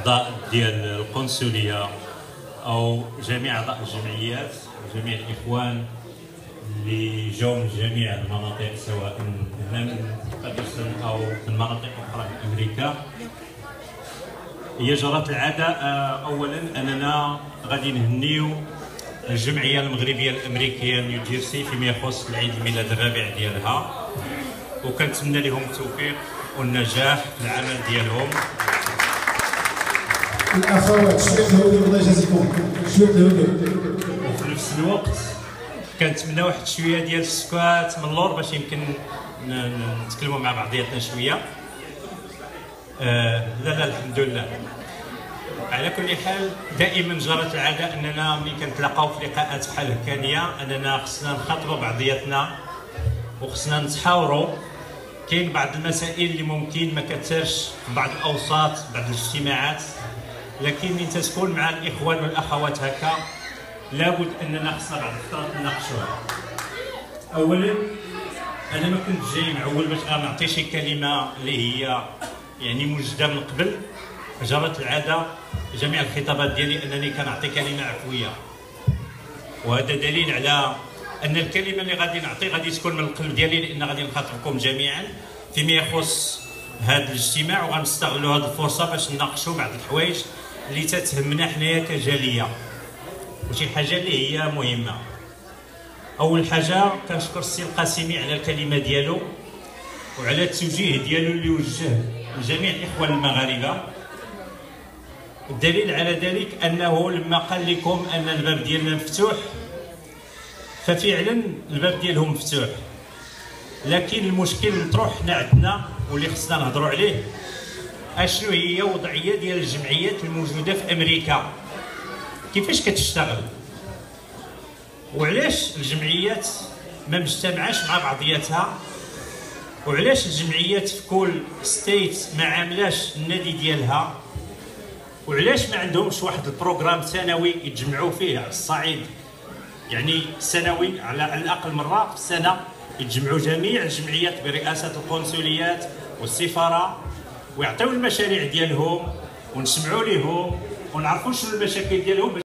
الاعضاء ديال القنصليه او جميع اعضاء الجمعيات وجميع الاخوان اللي جاوا من جميع المناطق سواء هنا من باكستان او من مناطق اخرى من امريكا. هي جرت العاده اولا اننا غادي نهنيو الجمعيه المغربيه الامريكيه نيو جيرسي فيما يخص العيد الميلاد الرابع ديالها، وكنتمنى لهم التوفيق والنجاح في العمل ديالهم. الاخوات شويه الهدوء الله يجازيكم، شويه الهدوء. وفي نفس الوقت كنتمنى واحد شويه ديال السكات من اللور باش يمكن نتكلموا مع بعضياتنا شويه. لا الحمد لله. على كل حال دائما جرت العاده اننا ملي كنتلاقاو في لقاءات بحال هكانيه اننا خصنا نخاطبوا بعضياتنا وخصنا نتحاوروا. كاين بعض المسائل اللي ممكن ما كتسارش في بعض الاوساط بعض الاجتماعات، لكن ملي تكون مع الاخوان والاخوات هكا لابد اننا خصنا بعض الفترات نناقشوها. اولا انا ما كنت جاي معول باش غنعطي شي كلمه اللي هي يعني موجده من قبل. جرت العاده جميع الخطابات ديالي انني كنعطي كلمه عفويه، وهذا دليل على ان الكلمه اللي غادي نعطي غادي تكون من القلب ديالي، لان غادي نخاطبكم جميعا فيما يخص هذا الاجتماع، وغنستغلوا هذه الفرصه باش نناقشوا بعض الحوايج اللي تتهمنا حنايا كجاليه وشي حاجه اللي هي مهمه. اول حاجه كنشكر السي القاسمي على الكلمه ديالو وعلى التوجيه ديالو اللي وجه لجميع الاخوان المغاربه. الدليل على ذلك انه لما قال لكم ان الباب ديالنا مفتوح ففعلا الباب ديالهم مفتوح، لكن المشكل المطروح حنا عندنا واللي خصنا نهضروا عليه اشنو هي وضعيه ديال الجمعيات الموجوده في امريكا، كيفاش كتشتغل وعلاش الجمعيات ما مجتمعاش مع بعضياتها، وعلاش الجمعيات في كل ستيت ما عاملاش النادي ديالها، وعلاش ما عندهمش واحد البروغرام سنوي يتجمعوا فيه على الصعيد يعني سنوي على الاقل مره في السنه، يتجمعوا جميع الجمعيات برئاسه القنصليات والسفاره ويعطيو المشاريع ديالهم ونسمعوا لهم ونعرفوا شنو المشاكل ديالهم.